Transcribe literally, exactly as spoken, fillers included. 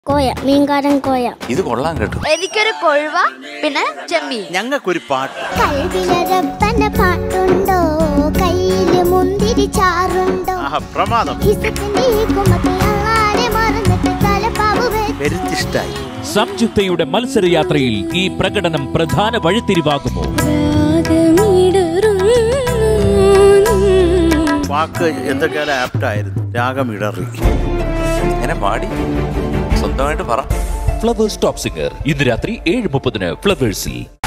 കോയ, മീൻകാരൻ കോയ. ഇത് കൊള്ളാൻ കേട്ടോ. എനിക്കൊരു കൊഴുവ, പിന്നെ ചെമ്മീൻ. ഞങ്ങൾക്കൊരു പാട്ട്. കൽവിലൊരപ്പന പാട്ടുണ്ടോ, കയ്യില് മുന്തിരി ചാറുണ്ടോ, പ്രമാദം. പെരുത്തിഷ്ടായി. സംയുക്തയുടെ മത്സരയാത്രയിൽ ഈ പ്രകടനം പ്രധാന വഴിത്തിരിവാകുമോ? വാക്ക് എന്തൊക്കെയാലും ആപ്റ്റായിരുന്നു. രാഗമിടറി. എങ്ങനെ പാടി സ്വന്തമായിട്ട് പറ. ഫ്ലവേഴ്സ് ടോപ്പ് സിംഗർ ഇന്ന് രാത്രി ഏഴ് മുപ്പതിന് ഫ്ലവേഴ്സിൽ.